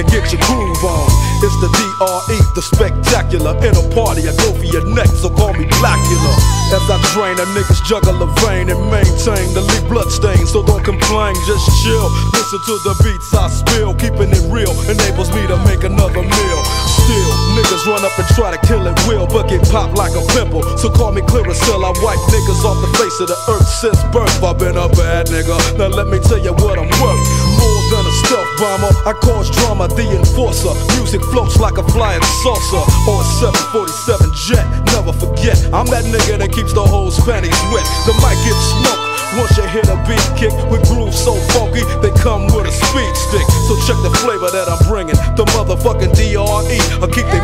and get your groove on. It's the DRE, the spectacular. In a party, I go for your neck, so call me Blackula. As I drain, a niggas juggle a vein and maintain the leave bloodstains, so don't complain, just chill. Listen to the beats I spill, keeping it real enables me to make another meal. Still, niggas run up and try to kill it will, but get popped like a pimple. So call me Clearasil, I wipe niggas off the face of the earth since birth. I've been a bad nigga, now let me tell you what I'm worth. More than a stealth bomber, I cause drama, the enforcer. Music floats like a flying saucer, or a 747 jet. Never forget, I'm that nigga that keeps the whole panties wet. The mic gets smoked once you hit a beat kick with grooves so funky, they come with a speed stick. So check the flavor that I'm bringing. The motherfucking DRE, I keep they